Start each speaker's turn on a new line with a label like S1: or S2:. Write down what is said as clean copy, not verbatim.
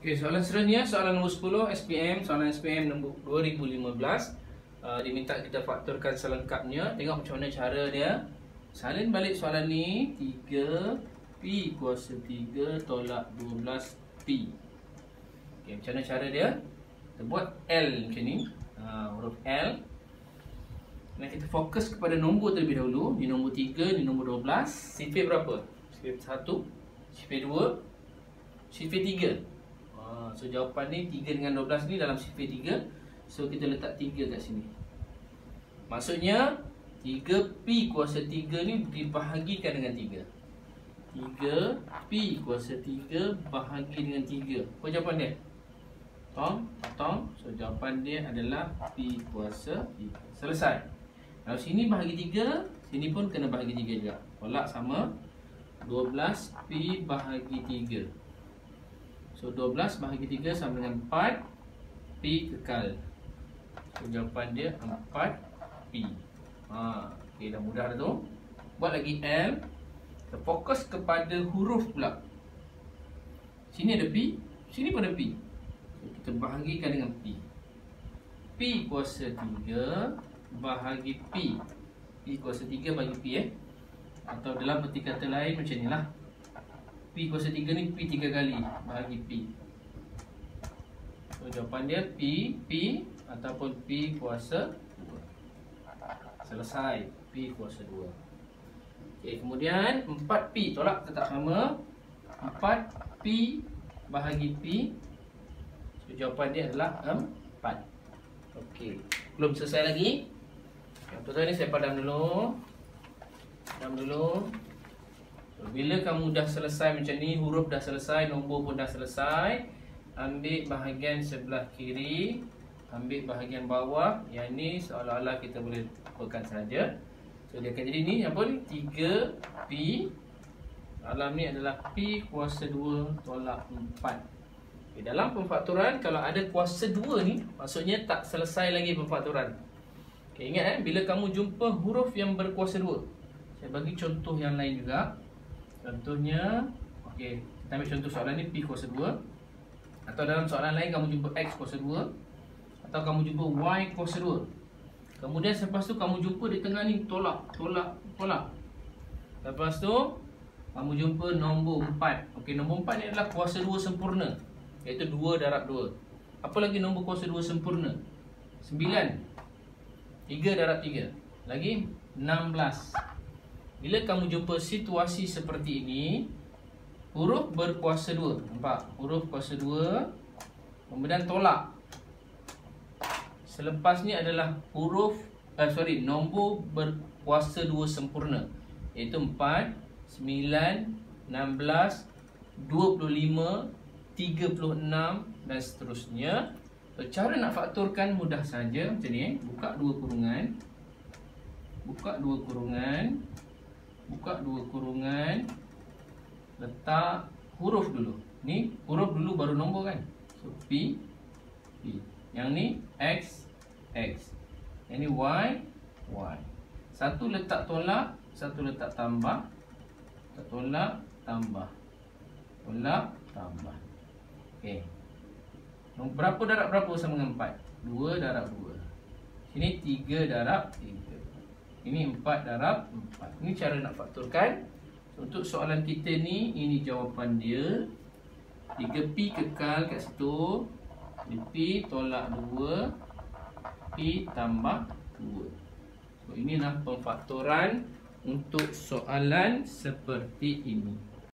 S1: Okey, soalan seterusnya, soalan nombor 10 SPM, soalan SPM nombor 2015. Diminta kita faktorkan selengkapnya. Tengok macam mana cara dia. Salin balik soalan ni, 3P kuasa 3 tolak 12P. Okey, macam mana cara dia? Kita buat L macam ni, huruf L. Dan kita fokus kepada nombor terlebih dahulu. Ni nombor 3, ni nombor 12. Sifir berapa? Sifir 1, sifir 2, sifir 3. So jawapan ni 3 dengan 12 ni dalam sifir 3. So kita letak 3 kat sini. Maksudnya 3P kuasa 3 ni dibahagikan dengan 3. 3P kuasa 3 bahagi dengan 3. Apa jawapan dia? Potong. So jawapan dia adalah P kuasa 3. Selesai. Kalau sini bahagi 3, sini pun kena bahagi 3 juga. Tolak sama 12P bahagi 3. So 12 bahagi 3 sama dengan 4. P kekal. So jawapan dia 4P. Okay, dah mudah dah tu. Buat lagi L. Kita fokus kepada huruf pula. Sini ada P, sini pun ada P. So kita bahagikan dengan P. P kuasa 3 bahagi P. P kuasa 3 bagi P Atau dalam erti kata lain macam ni lah. P kuasa 3 ni P 3 kali bahagi P. So jawapan dia P ataupun P kuasa 2. Selesai. P kuasa 2. Okay, kemudian 4P tolak tetap sama. 4P bahagi P. So jawapan dia adalah 4. Okey, belum selesai lagi. Yang pertama ni saya padam dulu. Bila kamu dah selesai macam ni, huruf dah selesai, nombor pun dah selesai, ambil bahagian sebelah kiri, ambil bahagian bawah. Yang ni seolah-olah kita boleh lupakan saja. So dia akan jadi ni apa ni? 3P. Dalam ni adalah P kuasa 2 tolak 4. Okay, dalam pemfaktoran kalau ada kuasa 2 ni, maksudnya tak selesai lagi pemfaktoran. Okay, ingat bila kamu jumpa huruf yang berkuasa 2. Saya bagi contoh yang lain juga. Contohnya, okey, kita ambil contoh soalan ni P kuasa 2. Atau dalam soalan lain kamu jumpa X kuasa 2. Atau kamu jumpa Y kuasa 2. Kemudian selepas tu kamu jumpa di tengah ni tolak. Lepas tu kamu jumpa nombor 4. Okey, nombor 4 ni adalah kuasa 2 sempurna, iaitu 2 darab 2. Apa lagi nombor kuasa 2 sempurna? 9. 3 darab 3. Lagi 16. Bila kamu jumpa situasi seperti ini, huruf berkuasa 2. Nampak? Huruf kuasa 2. Kemudian tolak. Selepas ni adalah nombor berkuasa 2 sempurna, iaitu 4, 9, 16, 25, 36 dan seterusnya. So, cara nak faktorkan mudah saja macam ni. Buka dua kurungan, letak huruf dulu. Ni huruf dulu baru nombor kan. So P. Yang ni X. Yang ni Y. Satu letak tolak, satu letak tambah. Tolak, tambah. Okey. Berapa darab berapa sama dengan 4? 2 darab 2. Sini 3 darab 3. Ini 4 darab 4. Ini cara nak faktorkan. Untuk soalan kita ni, ini jawapan dia. 3P kekal kat situ. P tolak 2. P tambah 2. So inilah pemfaktoran untuk soalan seperti ini.